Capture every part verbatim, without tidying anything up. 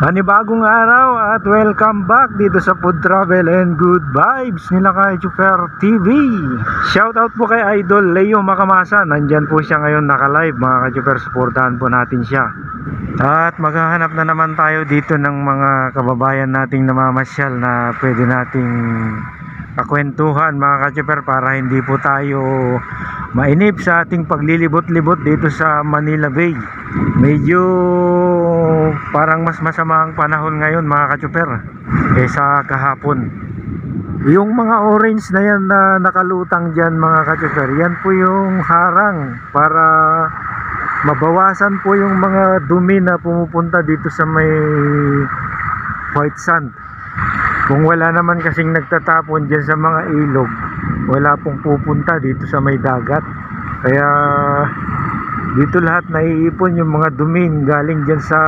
Panibagong araw at welcome back dito sa Food Travel and Good Vibes nila kay Chuper T V. Shoutout po kay Idol Leo Macamasa. Nandyan po siya ngayon naka-live mga ka-Chuper. Supportahan po natin siya. At maghahanap na naman tayo dito ng mga kababayan nating namamasyal na pwede nating kakwentuhan mga ka-Chuper, para hindi po tayo mainip sa ating paglilibot-libot dito sa Manila Bay. Medyo parang mas masama ang panahon ngayon mga ka-Chuper kaysa kahapon. Yung mga orange na yan na nakalutang dyan mga ka-Chuper, yan po yung harang para mabawasan po yung mga dumi na pumupunta dito sa may white sand. Kung wala naman kasing nagtatapon dyan sa mga ilog, wala pong pupunta dito sa may dagat. Kaya dito lahat naiipon yung mga duming galing dyan sa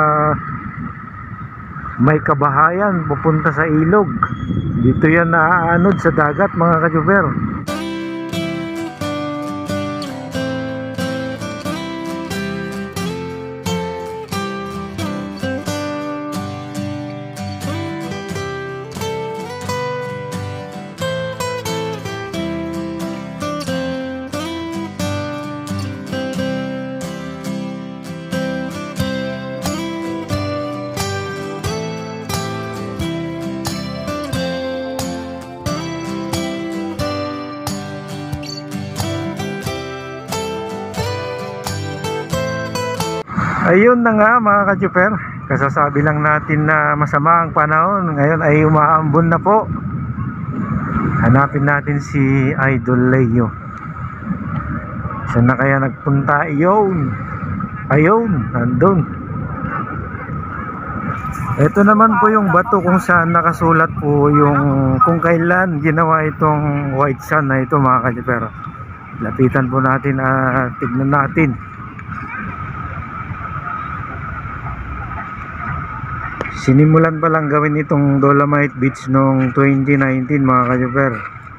may kabahayan pupunta sa ilog. Dito yan naaanod sa dagat mga ka-Chuper. Ayun na nga mga ka-Chuper, kasasabi lang natin na masama ang panahon. Ngayon ay umaambon na po. Hanapin natin si Idol Leo. Saan na kaya nagpunta? Ayun, ayun, nandun. Ito naman po yung bato kung saan nakasulat po yung kung kailan ginawa itong white sand na ito mga ka-Chuper. Lapitan po natin at tignan natin. Sinimulan pa lang gawin itong Dolomite Beach noong twenty nineteen mga ka-Chuper.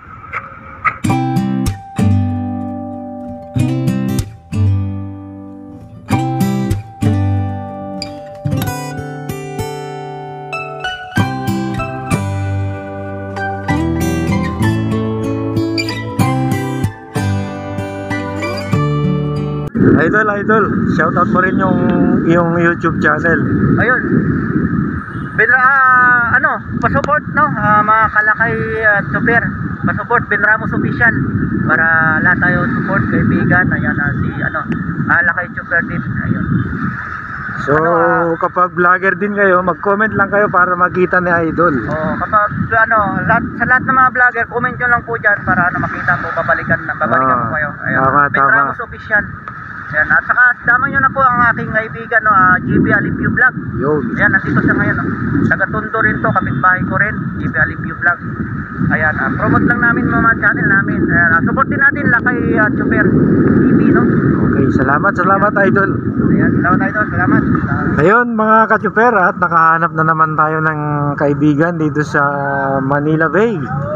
Idol, idol, shoutout mo rin yung yung YouTube channel. Ayun. Binra, uh, ano, pa-support no, uh, mga kalakay at uh, Chuper. Pa-support Ben Ramos Official para lahat tayo support kaibigan. Ayan uh, si ano, uh, Lakay Chuper din. Ayun. So, ano, uh, kapag vlogger din kayo, mag-comment lang kayo para makita ni Idol. Oh, kapag ano, lahat, sa lahat ng mga vlogger, comment nyo lang po diyan para ano makita po, babalikan babalikan ah, po kayo. Ayun. Tama, Ben tama. Ramos Official. Ayan, at saka sama nyo na po ang aking kaibigan no, uh, G B Alipio Vlog. Yun. Ayan, nandito siya ngayon no. Taga-Tondo rin to, kapitbahay ko rin, G B Alipio Vlog. Ayan, uh, promote lang namin mga channel namin. Ayan, uh, support din natin Lakay uh, Chuper T V no. Okay, salamat, salamat Idol. Ayan, salamat Idol, salamat. Uh, Ayun mga ka-Chuper, at nakahanap na naman tayo ng kaibigan dito sa Manila Bay.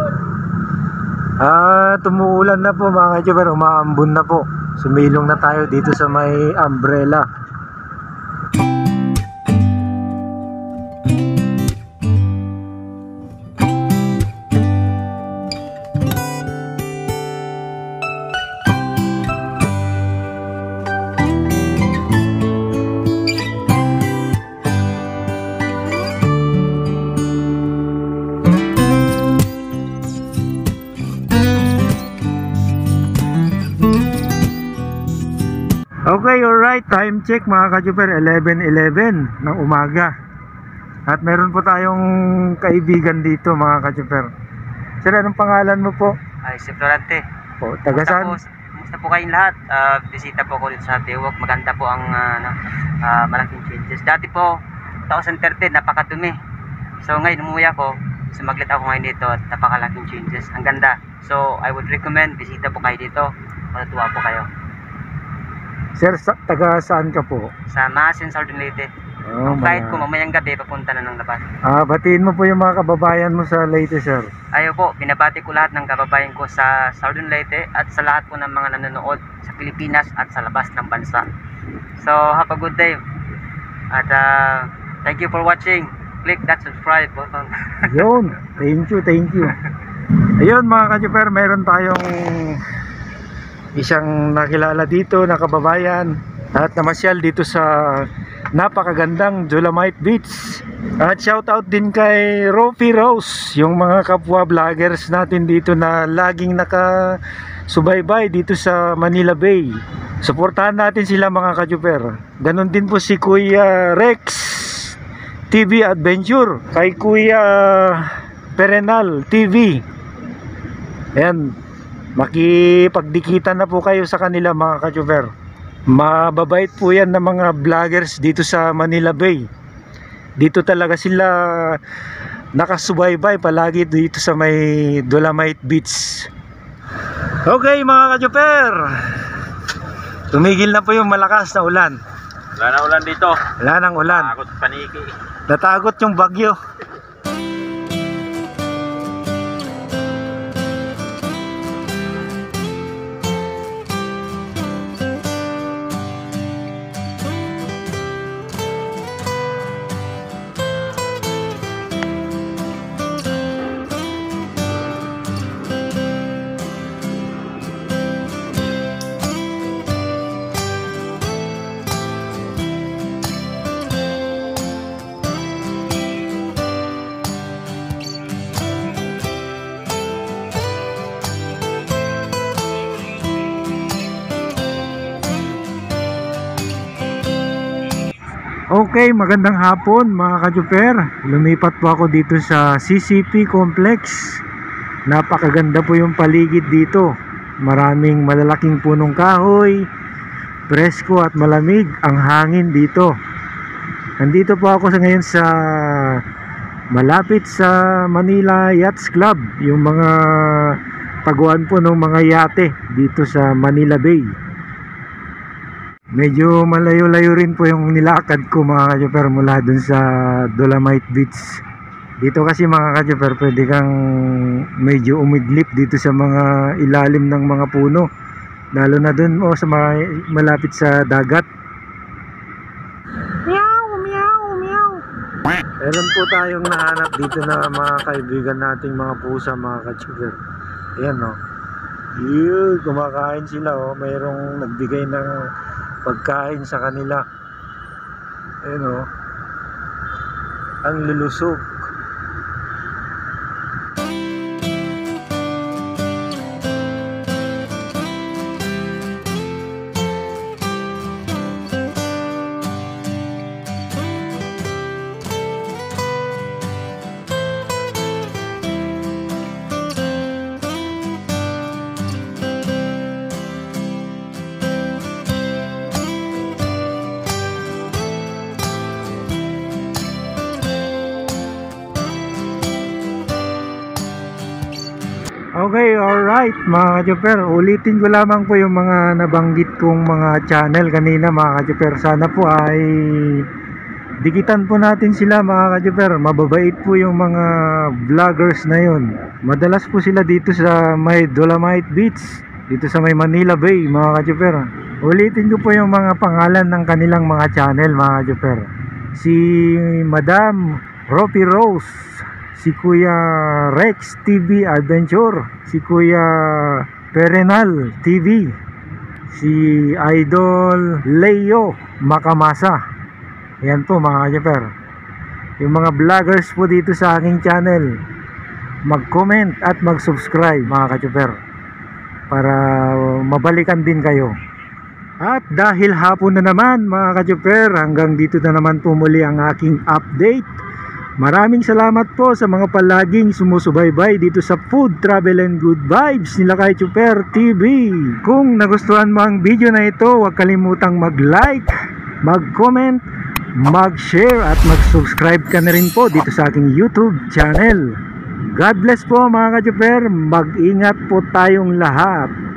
Ah, tumuulan na po mga ka-Chuper, umaambon na po. Sumilong na tayo dito sa may umbrella. Okay, alright, time check mga ka-Chuper, eleven eleven ng umaga. At meron po tayong kaibigan dito mga ka-Chuper. Sir, anong pangalan mo po? Ay, si Florante. O, taga saan? Kumusta po kayong lahat? Uh, bisita po ko dito sa Tiwok. Maganda po ang uh, uh, malaking changes. Dati po, twenty thirteen, napakadumi. So ngayon, umuwi ako. Sumaglit ako ngayon dito at napakalaking changes. Ang ganda. So, I would recommend, bisita po kayo dito. Matutuwa po kayo. Sir, sa, taga saan ka po? Sa Masin, Southern Leyte. Oh, Kahit mga... ko mamayang gabi, papunta na ng labas. Ah, batiin mo po yung mga kababayan mo sa Leyte, sir. Ayaw po, binabati ko lahat ng kababayan ko sa Southern Leyte at sa lahat po ng mga nanonood sa Pilipinas at sa labas ng bansa. So, have a good day. At uh, Thank you for watching. Click that subscribe button. Yun, thank you, thank you. Ayun mga ka-Joper, meron tayong isang nakilala dito na kababayan at namasyal dito sa napakagandang Dolomite Beach. At shout out din kay Ropi Rose, yung mga kapwa vloggers natin dito na laging nakasubaybay dito sa Manila Bay. Suportahan natin sila mga ka-Joper. Ganon din po si Kuya Rex T V Adventure, kay Kuya Perenal T V. Ayan, makipagdikitan na po kayo sa kanila mga ka-Joper. Mababait po yan ng mga vloggers dito sa Manila Bay. Dito talaga sila nakasubaybay palagi dito sa may Dolomite Beach. Okay mga ka-Joper, tumigil na po yung malakas na ulan. Wala na ulan dito. Wala nang ulan. Takot paniki. Natagot yung bagyo. Okay, magandang hapon mga ka-Joper. Lumipat po ako dito sa C C P Complex. Napakaganda po yung paligid dito. Maraming malalaking punong kahoy, presko at malamig ang hangin dito. Nandito po ako sa ngayon sa malapit sa Manila Yachts Club, yung mga taguan po ng mga yate dito sa Manila Bay. Medyo malayo-layo rin po yung nilakad ko mga ka-Joper mula dun sa Dolomite Beach. Dito kasi mga ka-Joper, pwede kang medyo umidlip dito sa mga ilalim ng mga puno, lalo na dun o oh, sa mga malapit sa dagat. Meow, meow, meow. Meron po tayong nahanap dito na mga kaibigan nating mga pusa mga ka-Joper. Ayan o, oh. Yun, kumakain sila o, oh. Mayroong nagbigay ng pagkain sa kanila. Ayun o, ang lulusog. Okay, alright mga ka-Joper, ulitin ko lamang po yung mga nabanggit kong mga channel kanina mga ka-Joper. Sana po ay dikitan po natin sila mga ka-Joper. Mababait po yung mga vloggers na yun. Madalas po sila dito sa may Dolomite Beach, dito sa may Manila Bay mga ka-Joper. Ulitin ko po yung mga pangalan ng kanilang mga channel mga ka-Joper. Si Madam Ropi Rose, si Kuya Rex T V Adventure, si Kuya Perenal T V, si Idol Leo Makamasa. Yan po mga ka-Joper, yung mga vloggers po dito sa aking channel. Mag-comment at mag-subscribe mga ka-Joper para mabalikan din kayo. At dahil hapon na naman mga ka-Joper, hanggang dito na naman po muli ang aking update. Maraming salamat po sa mga palaging sumusubaybay dito sa Food, Travel and Good Vibes nila kay Joper T V. Kung nagustuhan mo ang video na ito, huwag kalimutang mag-like, mag-comment, mag-share at mag-subscribe ka na rin po dito sa aking YouTube channel. God bless po mga ka-Joper, mag-ingat po tayong lahat.